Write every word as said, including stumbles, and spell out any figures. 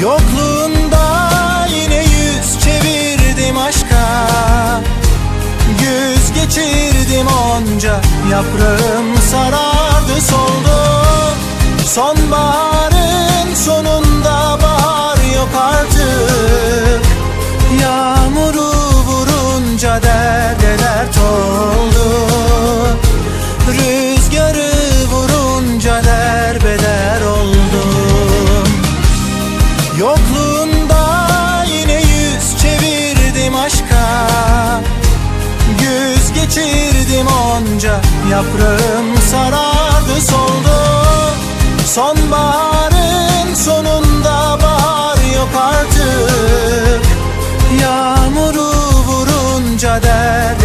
Yokluğunda yine yüz çevirdim aşka. Güz geçirdim onca, yaprağım sarardı soldu. Sonbaharın sonunda bahar yok artık. Yağmuru vurunca derde dert oldu. Rüzgarı vurunca derbeder oldum. Yokluğunda yine yüz çevirdim aşka. Güz geçirdim onca, yaprağım sarardı soldu. Sonbaharın sonunda bahar yok artık. Yağmuru vurunca dert